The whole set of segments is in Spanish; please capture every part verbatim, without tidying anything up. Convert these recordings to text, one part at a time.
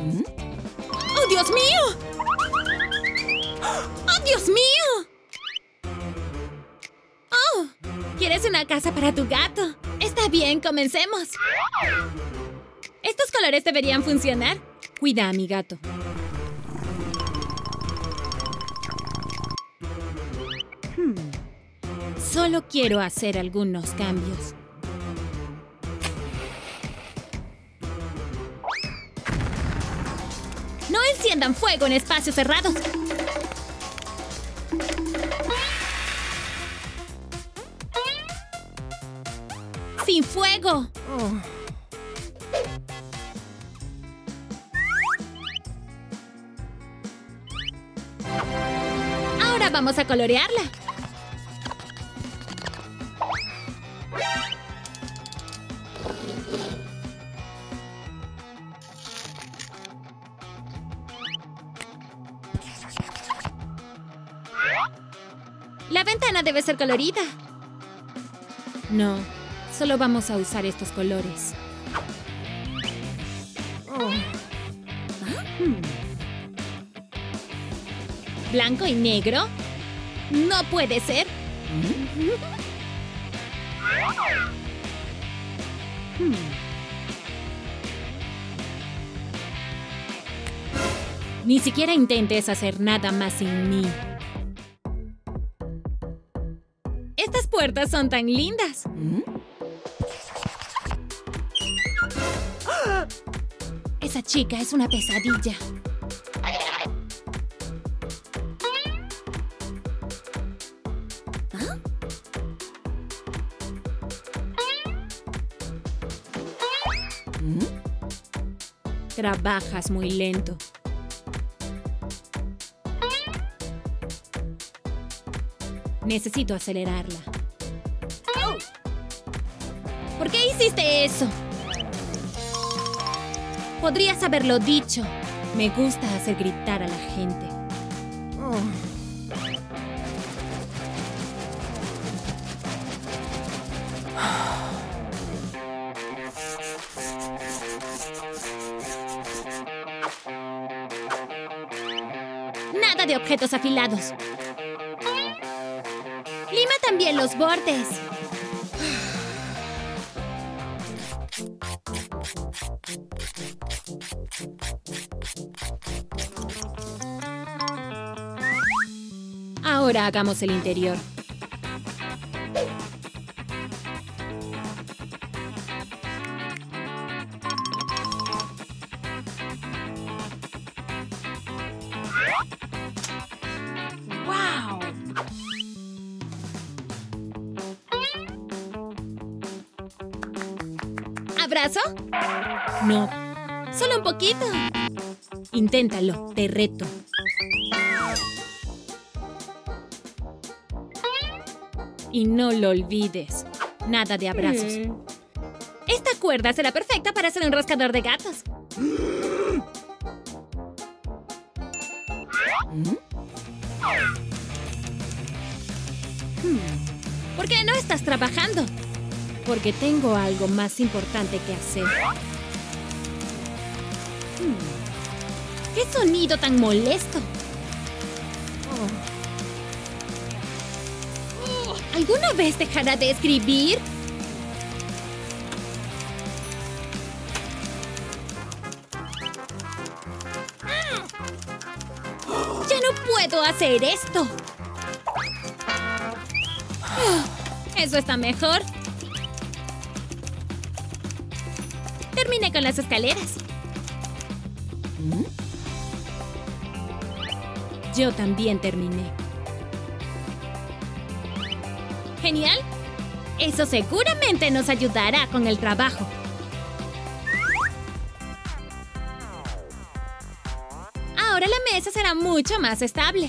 ¿Mm? ¡Oh, Dios mío! ¡Oh, Dios mío! ¡Oh! ¿Quieres una casa para tu gato? Está bien, comencemos. Estos colores deberían funcionar. Cuida a mi gato. Hmm. Solo quiero hacer algunos cambios. No enciendan fuego en espacios cerrados. ¡Sin fuego! Oh. Ahora vamos a colorearla. La ventana debe ser colorida. No, solo vamos a usar estos colores. Oh. ¿Ah? Hmm. ¿Blanco y negro? ¡No puede ser! ¿Mm? Hmm. Ni siquiera intentes hacer nada más sin mí. Estas puertas son tan lindas. ¿Mm? Esa chica es una pesadilla. ¿Ah? ¿Mm? Trabajas muy lento. Necesito acelerarla. Oh. ¿Por qué hiciste eso? Podrías haberlo dicho. Me gusta hacer gritar a la gente. Oh. Nada de objetos afilados. Lima también los bordes. Ahora hagamos el interior. ¡Wow! ¿Abrazo? No, solo un poquito. Inténtalo, te reto. Y no lo olvides. Nada de abrazos. Mm. Esta cuerda será perfecta para hacer un rascador de gatos. ¿Mm? Hmm. ¿Por qué no estás trabajando? Porque tengo algo más importante que hacer. Hmm. ¿Qué sonido tan molesto? Oh. Oh. ¿Alguna vez dejará de escribir? ¡Ya no puedo hacer esto! ¿Eso está mejor? Terminé con las escaleras. ¿Mm? Yo también terminé. ¡Genial! Eso seguramente nos ayudará con el trabajo. Ahora la mesa será mucho más estable.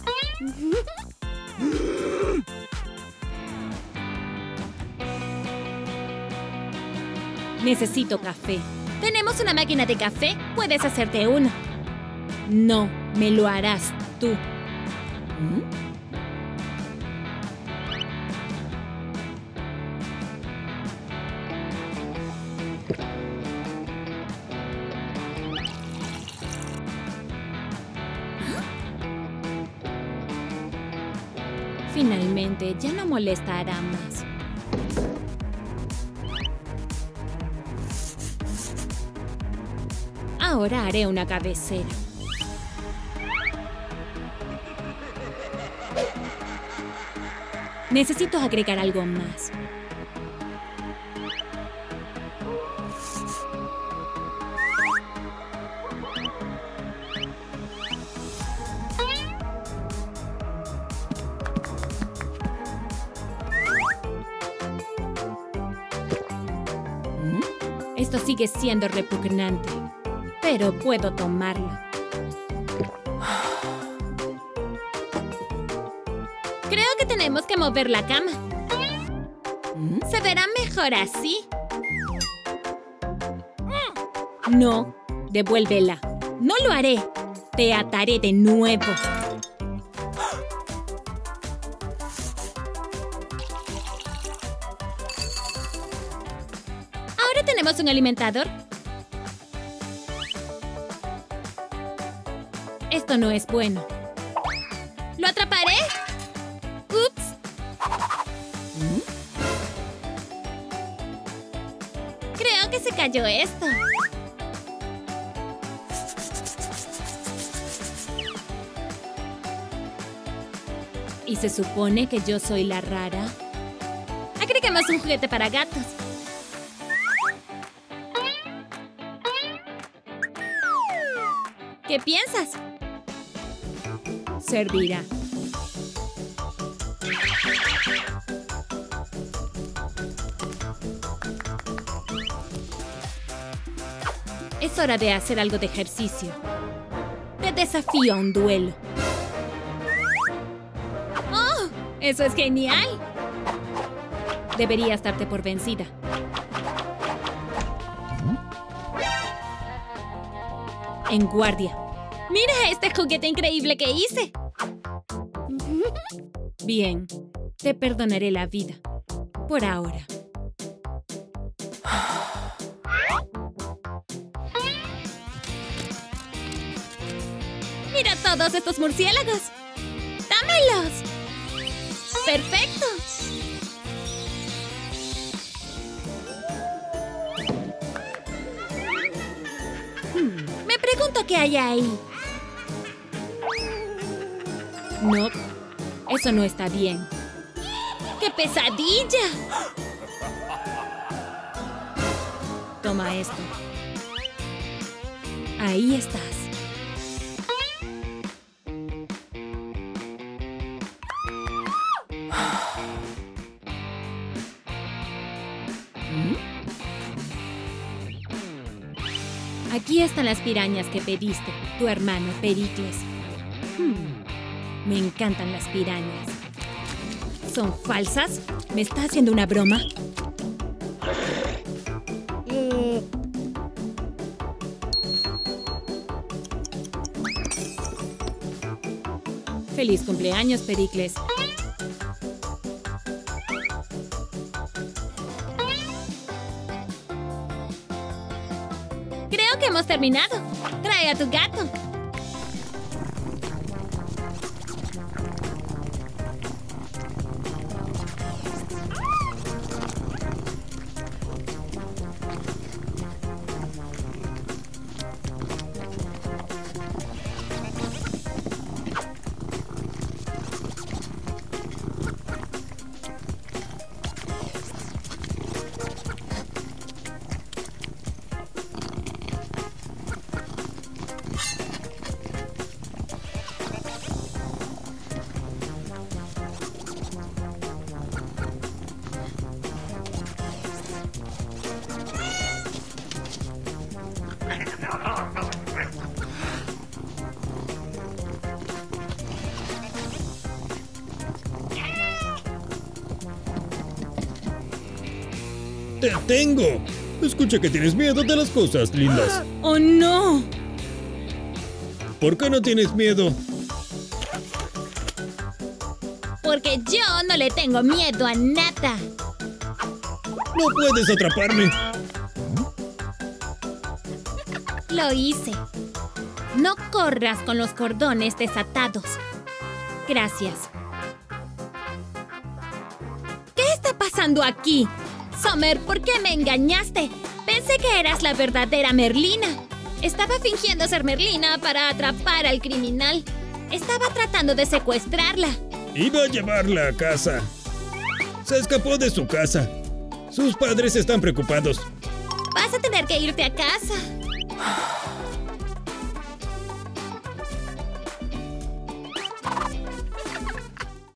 Necesito café. ¿Tenemos una máquina de café? Puedes hacerte uno. No, me lo harás tú. ¿Mm? Finalmente, ya no molestará más. Ahora haré una cabecera. Necesito agregar algo más. Esto sigue siendo repugnante, pero puedo tomarlo. Creo que tenemos que mover la cama. Se verá mejor así. No, devuélvela. No lo haré. Te ataré de nuevo. Ahora tenemos un alimentador. Esto no es bueno. ¿Lo atraparé? ¡Ups! Creo que se cayó esto. ¿Y se supone que yo soy la rara? Agreguemos un juguete para gatos. ¿Qué piensas? Servirá. Es hora de hacer algo de ejercicio. Te desafío a un duelo. ¡Oh! ¡Eso es genial! Deberías darte por vencida. En guardia. ¡Mira este juguete increíble que hice! Bien, te perdonaré la vida. Por ahora. ¡Mira todos estos murciélagos! ¡Dámelos! ¡Perfecto! Hmm, me pregunto qué hay ahí. No, eso no está bien. ¡Qué pesadilla! Toma esto. Ahí estás. Aquí están las pirañas que pediste, tu hermano Pericles. Hmm, me encantan las pirañas. ¿Son falsas? ¿Me está haciendo una broma? ¡Feliz cumpleaños, Pericles! Creo que hemos terminado. Trae a tu gato. ¡Te tengo! Escucha que tienes miedo de las cosas lindas. ¡Oh, no! ¿Por qué no tienes miedo? Porque yo no le tengo miedo a nada. ¡No puedes atraparme! Lo hice. No corras con los cordones desatados. Gracias. pasando aquí? Summer, ¿por qué me engañaste? Pensé que eras la verdadera Merlina. Estaba fingiendo ser Merlina para atrapar al criminal. Estaba tratando de secuestrarla. Iba a llevarla a casa. Se escapó de su casa. Sus padres están preocupados. Vas a tener que irte a casa.